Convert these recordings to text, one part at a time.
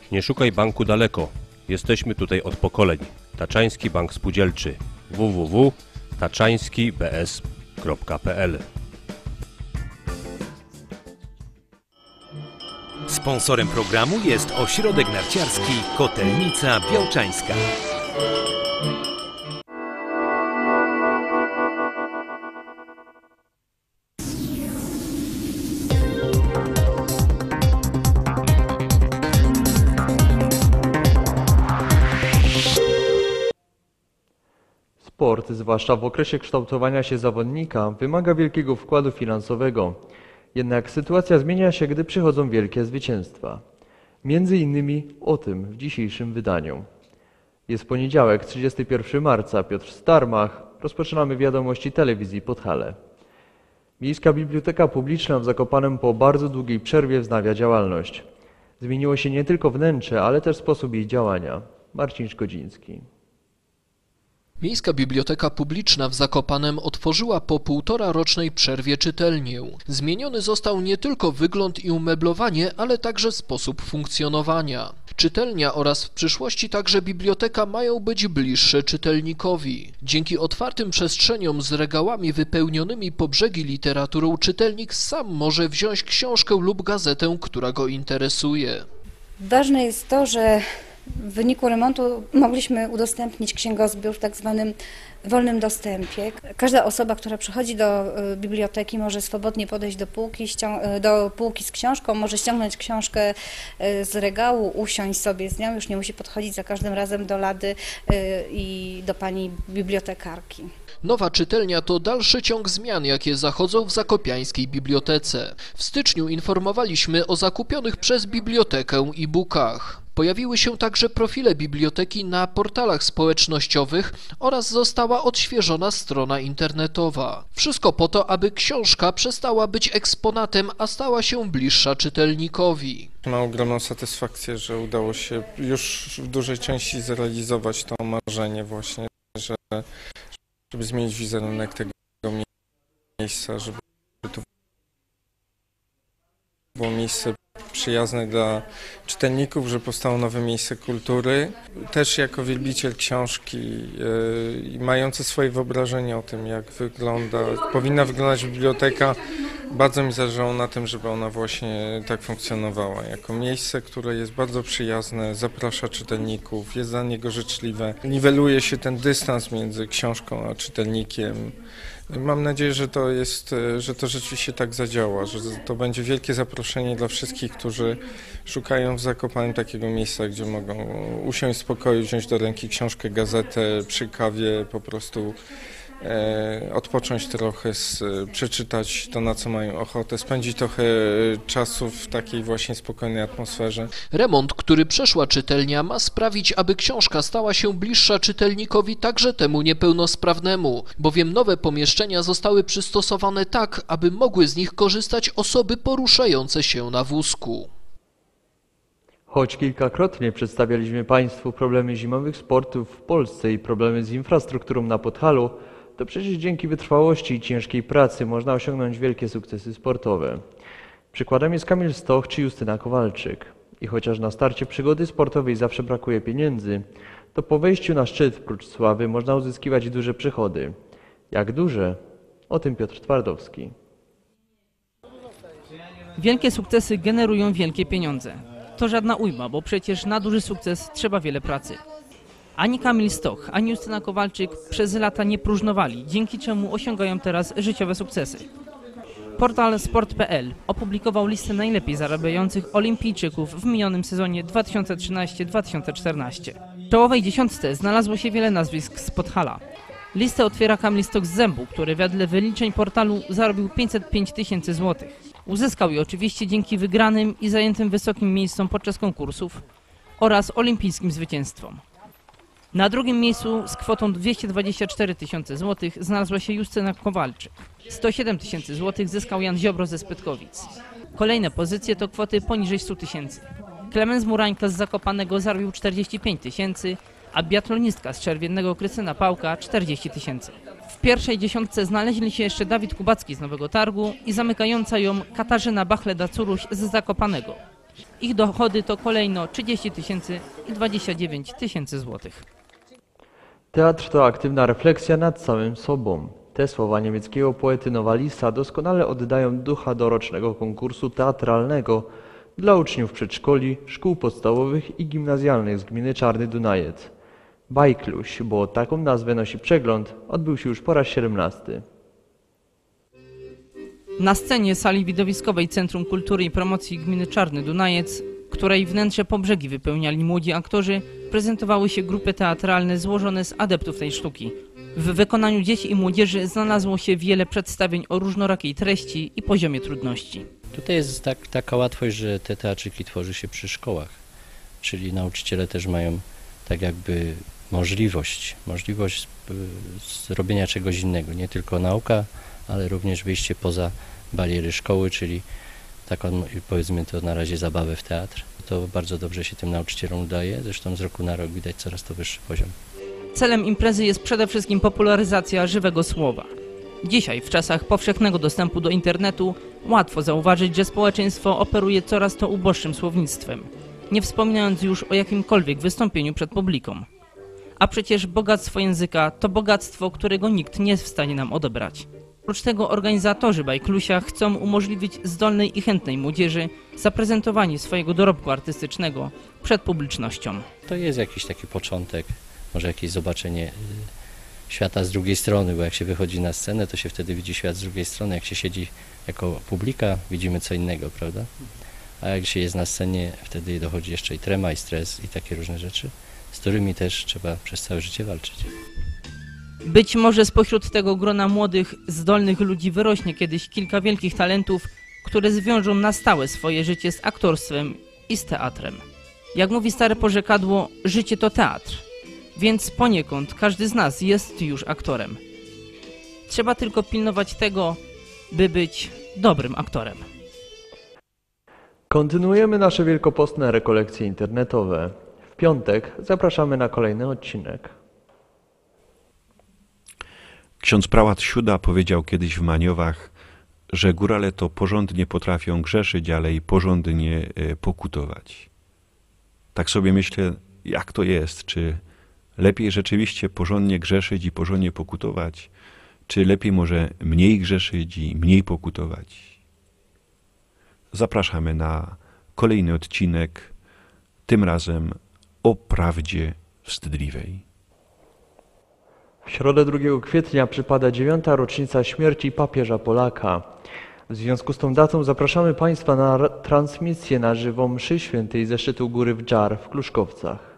Nie szukaj banku daleko. Jesteśmy tutaj od pokoleń. Taczański Bank Spółdzielczy. www.taczańskibs.pl. Sponsorem programu jest Ośrodek Narciarski Kotelnica Białczańska. Sport, zwłaszcza w okresie kształtowania się zawodnika, wymaga wielkiego wkładu finansowego. Jednak sytuacja zmienia się, gdy przychodzą wielkie zwycięstwa. Między innymi o tym w dzisiejszym wydaniu. Jest poniedziałek, 31 marca, Piotr Starmach. Rozpoczynamy wiadomości telewizji Podhale. Miejska Biblioteka Publiczna w Zakopanem po bardzo długiej przerwie wznawia działalność. Zmieniło się nie tylko wnętrze, ale też sposób jej działania. Marcin Szkodziński. Miejska Biblioteka Publiczna w Zakopanem otworzyła po półtorarocznej przerwie czytelnię. Zmieniony został nie tylko wygląd i umeblowanie, ale także sposób funkcjonowania. Czytelnia oraz w przyszłości także biblioteka mają być bliższe czytelnikowi. Dzięki otwartym przestrzeniom z regałami wypełnionymi po brzegi literaturą czytelnik sam może wziąć książkę lub gazetę, która go interesuje. Ważne jest to, że w wyniku remontu mogliśmy udostępnić księgozbiór w tak zwanym wolnym dostępie. Każda osoba, która przychodzi do biblioteki, może swobodnie podejść do półki z książką, może ściągnąć książkę z regału, usiąść sobie z nią, już nie musi podchodzić za każdym razem do lady i do pani bibliotekarki. Nowa czytelnia to dalszy ciąg zmian, jakie zachodzą w zakopiańskiej bibliotece. W styczniu informowaliśmy o zakupionych przez bibliotekę e-bookach. Pojawiły się także profile biblioteki na portalach społecznościowych oraz została odświeżona strona internetowa. Wszystko po to, aby książka przestała być eksponatem, a stała się bliższa czytelnikowi. Mam ogromną satysfakcję, że udało się już w dużej części zrealizować to marzenie właśnie, żeby zmienić wizerunek tego miejsca, żeby to było miejsce przyjazne dla czytelników, że powstało nowe miejsce kultury. Też jako wielbiciel książki i mający swoje wyobrażenie o tym, jak powinna wyglądać biblioteka, bardzo mi zależało na tym, żeby ona właśnie tak funkcjonowała. Jako miejsce, które jest bardzo przyjazne, zaprasza czytelników, jest dla niego życzliwe. Niweluje się ten dystans między książką a czytelnikiem. Mam nadzieję, że to rzeczywiście tak zadziała, że to będzie wielkie zaproszenie dla wszystkich, którzy szukają w Zakopanem takiego miejsca, gdzie mogą usiąść w spokoju, wziąć do ręki książkę, gazetę, przy kawie po prostu odpocząć trochę, przeczytać to, na co mają ochotę, spędzić trochę czasu w takiej właśnie spokojnej atmosferze. Remont, który przeszła czytelnia, ma sprawić, aby książka stała się bliższa czytelnikowi, także temu niepełnosprawnemu, bowiem nowe pomieszczenia zostały przystosowane tak, aby mogły z nich korzystać osoby poruszające się na wózku. Choć kilkakrotnie przedstawialiśmy Państwu problemy zimowych sportów w Polsce i problemy z infrastrukturą na Podhalu, to przecież dzięki wytrwałości i ciężkiej pracy można osiągnąć wielkie sukcesy sportowe. Przykładem jest Kamil Stoch czy Justyna Kowalczyk. I chociaż na starcie przygody sportowej zawsze brakuje pieniędzy, to po wejściu na szczyt prócz sławy można uzyskiwać duże przychody. Jak duże? O tym Piotr Twardowski. Wielkie sukcesy generują wielkie pieniądze. To żadna ujma, bo przecież na duży sukces trzeba wiele pracy. Ani Kamil Stoch, ani Justyna Kowalczyk przez lata nie próżnowali, dzięki czemu osiągają teraz życiowe sukcesy. Portal sport.pl opublikował listę najlepiej zarabiających olimpijczyków w minionym sezonie 2013-2014. W czołowej dziesiątce znalazło się wiele nazwisk z Podhala. Listę otwiera Kamil Stoch z Zębu, który wedle wyliczeń portalu zarobił 505 000 złotych. Uzyskał je oczywiście dzięki wygranym i zajętym wysokim miejscom podczas konkursów oraz olimpijskim zwycięstwom. Na drugim miejscu z kwotą 224 000 złotych znalazła się Justyna Kowalczyk. 107 000 złotych zyskał Jan Ziobro ze Spytkowic. Kolejne pozycje to kwoty poniżej 100 000. Klemens Murańka z Zakopanego zarobił 45 000, a biatlonistka z Czerwiennego Krystyna Pałka 40 000. W pierwszej dziesiątce znaleźli się jeszcze Dawid Kubacki z Nowego Targu i zamykająca ją Katarzyna Bachleda-Curuś z Zakopanego. Ich dochody to kolejno 30 tysięcy i 29 tysięcy złotych. Teatr to aktywna refleksja nad samym sobą. Te słowa niemieckiego poety Nowalisa doskonale oddają ducha dorocznego konkursu teatralnego dla uczniów przedszkoli, szkół podstawowych i gimnazjalnych z gminy Czarny Dunajec. Bajkluś, bo taką nazwę nosi przegląd, odbył się już po raz 17. Na scenie sali widowiskowej Centrum Kultury i Promocji Gminy Czarny Dunajec, której wnętrze po brzegi wypełniali młodzi aktorzy, prezentowały się grupy teatralne złożone z adeptów tej sztuki. W wykonaniu dzieci i młodzieży znalazło się wiele przedstawień o różnorakiej treści i poziomie trudności. Tutaj jest taka łatwość, że te teatrzyki tworzy się przy szkołach, czyli nauczyciele też mają tak jakby możliwość zrobienia czegoś innego, nie tylko nauka, ale również wyjście poza bariery szkoły, czyli taką, powiedzmy to na razie, zabawę w teatr. To bardzo dobrze się tym nauczycielom udaje, zresztą z roku na rok widać coraz to wyższy poziom. Celem imprezy jest przede wszystkim popularyzacja żywego słowa. Dzisiaj, w czasach powszechnego dostępu do internetu, łatwo zauważyć, że społeczeństwo operuje coraz to uboższym słownictwem, nie wspominając już o jakimkolwiek wystąpieniu przed publiką. A przecież bogactwo języka to bogactwo, którego nikt nie jest w stanie nam odebrać. Oprócz tego organizatorzy Bajklusia chcą umożliwić zdolnej i chętnej młodzieży zaprezentowanie swojego dorobku artystycznego przed publicznością. To jest jakiś taki początek, może jakieś zobaczenie świata z drugiej strony, bo jak się wychodzi na scenę, to się wtedy widzi świat z drugiej strony. Jak się siedzi jako publika, widzimy co innego, prawda? A jak się jest na scenie, wtedy dochodzi jeszcze i trema, i stres, i takie różne rzeczy, z którymi też trzeba przez całe życie walczyć. Być może spośród tego grona młodych, zdolnych ludzi wyrośnie kiedyś kilka wielkich talentów, które zwiążą na stałe swoje życie z aktorstwem i z teatrem. Jak mówi stare porzekadło, życie to teatr, więc poniekąd każdy z nas jest już aktorem. Trzeba tylko pilnować tego, by być dobrym aktorem. Kontynuujemy nasze wielkopostne rekolekcje internetowe. W piątek zapraszamy na kolejny odcinek. Ksiądz prałat Siuda powiedział kiedyś w Maniowach, że górale to porządnie potrafią grzeszyć, ale i porządnie pokutować. Tak sobie myślę, jak to jest, czy lepiej rzeczywiście porządnie grzeszyć i porządnie pokutować, czy lepiej może mniej grzeszyć i mniej pokutować. Zapraszamy na kolejny odcinek, tym razem o prawdzie wstydliwej. W środę 2 kwietnia przypada 9. rocznica śmierci papieża Polaka. W związku z tą datą zapraszamy Państwa na transmisję na żywo mszy świętej ze szczytu góry Wdżar w Kluszkowcach.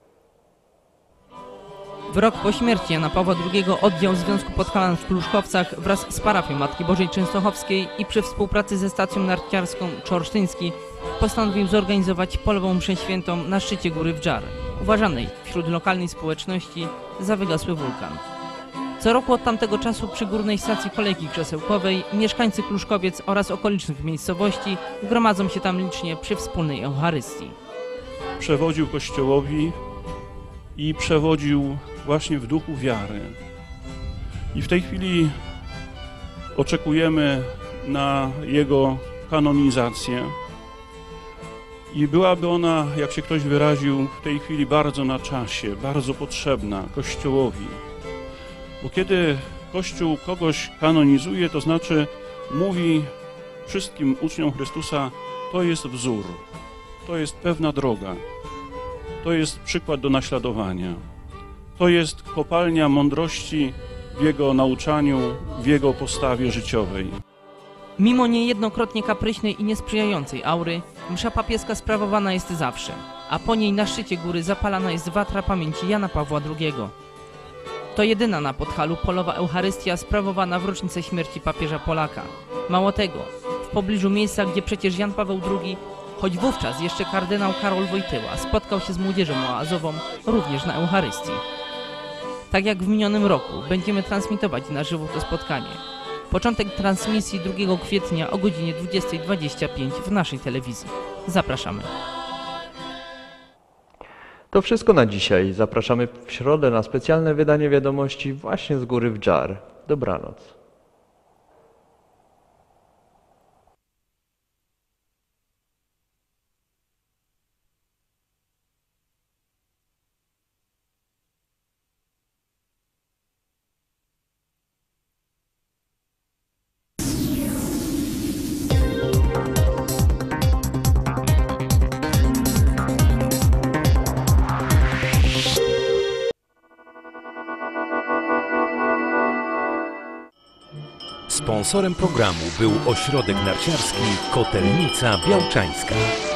W rok po śmierci Jana Pawła II oddział Związku Podhalan w Kluszkowcach wraz z parafią Matki Bożej Częstochowskiej i przy współpracy ze stacją narciarską Czorsztyński postanowił zorganizować polową mszę świętą na szczycie góry Wdżar, uważanej wśród lokalnej społeczności za wygasły wulkan. Co roku od tamtego czasu przy górnej stacji kolejki krzesełkowej mieszkańcy Kluszkowiec oraz okolicznych miejscowości gromadzą się tam licznie przy wspólnej Eucharystii. Przewodził Kościołowi i przewodził właśnie w duchu wiary. I w tej chwili oczekujemy na jego kanonizację. I byłaby ona, jak się ktoś wyraził, w tej chwili bardzo na czasie, bardzo potrzebna Kościołowi. Bo kiedy Kościół kogoś kanonizuje, to znaczy mówi wszystkim uczniom Chrystusa, to jest wzór, to jest pewna droga, to jest przykład do naśladowania, to jest kopalnia mądrości w jego nauczaniu, w jego postawie życiowej. Mimo niejednokrotnie kapryśnej i niesprzyjającej aury, msza papieska sprawowana jest zawsze, a po niej na szczycie góry zapalana jest watra pamięci Jana Pawła II. To jedyna na Podhalu polowa Eucharystia sprawowana w rocznicę śmierci papieża Polaka. Mało tego, w pobliżu miejsca, gdzie przecież Jan Paweł II, choć wówczas jeszcze kardynał Karol Wojtyła, spotkał się z młodzieżą oazową również na Eucharystii. Tak jak w minionym roku będziemy transmitować na żywo to spotkanie. Początek transmisji 2 kwietnia o godzinie 20:25 w naszej telewizji. Zapraszamy. To wszystko na dzisiaj. Zapraszamy w środę na specjalne wydanie wiadomości właśnie z góry Wdżar. Dobranoc. Sponsorem programu był Ośrodek Narciarski Kotelnica Białczańska.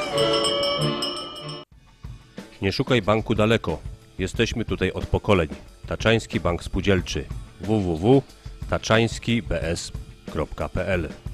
Nie szukaj banku daleko. Jesteśmy tutaj od pokoleń. Taczański Bank Spółdzielczy. www.taczańskibs.pl